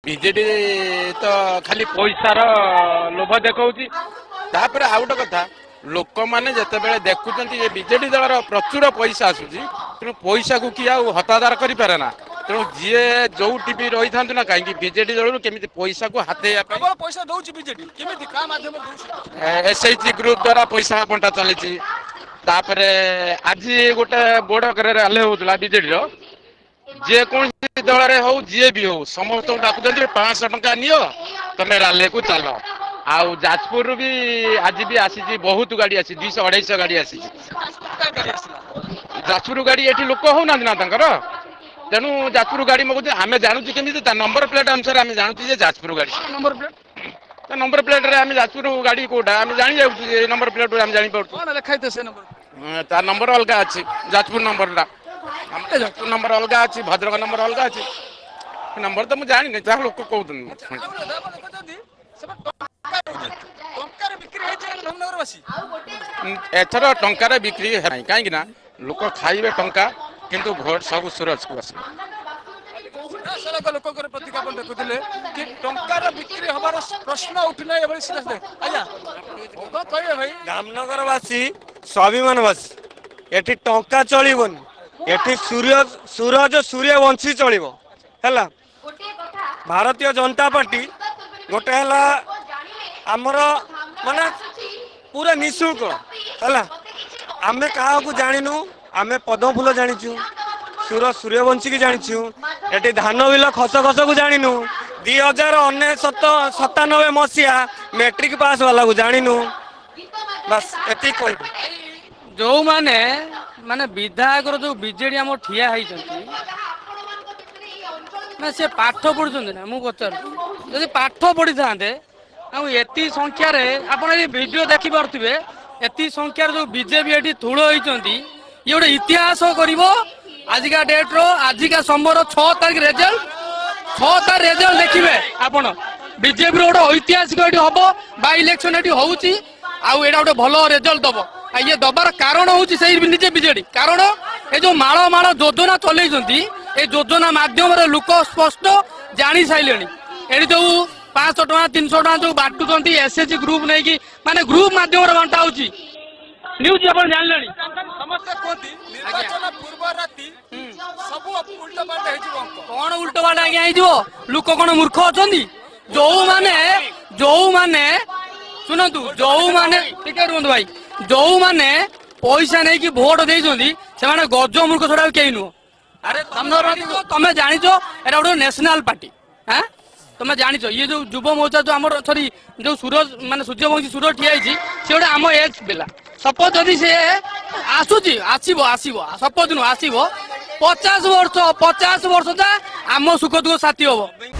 BJD तो खाली पैसार लोभ देखा तापर आउ गोटे कथा लोक मैंने जिते देखुं बीजेडी दल प्रचुर पैसा आसूसी तेणु पैसा को किए हतादार करें ना तेणु जी जो टीवी रही था ना कहीं बीजेडी दल केमी पैसा को हाथ पैसा दौर बीजेडी एसएचजी ग्रुप द्वारा पैसा बंटा चली आज गोटे बड़ रैली होता बीजेडी जेकोसी दल हो जी भी हो समस्त डाकुं 500 टंका नियो तुम रैली को चल आउ जाजपुर भी आज भी आसी बहुत गाड़ी आसी 200-250 गाड़ी आसी जाजपुर गाड़ी ये लोक होना ना तेणु जाजपुर गाड़ी मगुच आम जानूँ केमी नंबर प्लेट अनुसार आम जानूँ जाजपुर गाड़ी नंबर प्लेट रे आम जाजपुर गाड़ी कोटा आम जानी जाऊँ नंबर प्लेट आम जानी पार्टी तार नंबर अलग अच्छी जाजपुर नंबर जाजपुर नंबर अलग अच्छी भद्रक नंबर अलग अच्छी नंबर तो मुझे जानी नहीं लोक कहते एथर टंकार बिक्री है कहीं लोक खाइबे टंका किंतु भोट सब सूरज को आस प्रतिज्ञापन देखुले कि टंकार बिक्री हमार प्रश्न उठना भाई धामनगरवासी स्वाभिमानवासी एठी टंका चलिबनी एठी सूरज सूर्यवंशी चलिबो हैला भारतीय जनता पार्टी गोटे है आमर माने पूरा निःशुल्क है आम क्या जाणु आम पद्म फूल जाचु सूर्यवंशी की जाचु ये धान बिल खस खस को जाणु 2097 मसीहा मैट्रिक पास वाला को जाणु बस एति जो माने माने विधायक जो बीजेडी आम ठिया ना से पाठ पढ़ुं ना मुझे पचार पाठ पढ़ी था एति संख्यार आपड़ वीडियो देखी पारे एति संख्यार जो बीजेपी ये थूल होती ये गोटे इतिहास कर आजिका डेट रो आजिका समय 6 तारीख रेजल्ट देखिए आपण बीजेपी गोटे ऐतिहासिक ये हम बाय इलेक्शन ये होगा गोटे भल रेजल्ट दब ये दबार कारण हूँ निजे बीजेडी कारण ये जो माल माल योजना चलती ये योजना माध्यम लोक स्पष्ट जानी सारे ये जो 500 टका 300 टका जो बांटुंट एसएचजी ग्रुप नहीं कि माने ग्रुप माध्यम बांटा हो न्यूज आप जान कौन उल्टा बाल्टा आज्ञा लोक कौन मूर्ख अच्छा जो माने शुणु जो माने रुहतु भाई जो माने पैसा नहीं कि भोट देते से गज मूर्ख छड़ा कहीं नुह अरे तुम जाच एटा गोटे नेशनल पार्टी हाँ तुम जाच ये जो युव मोर्चा जो आम सॉरी जो सूरज माने सूर्यवंशी सूरज ठिया सी गोटे आम एज पिला सपोज जदि से आसूची आसब सपोज नु आसब 50 वर्ष आम सुख दुख साथी हम।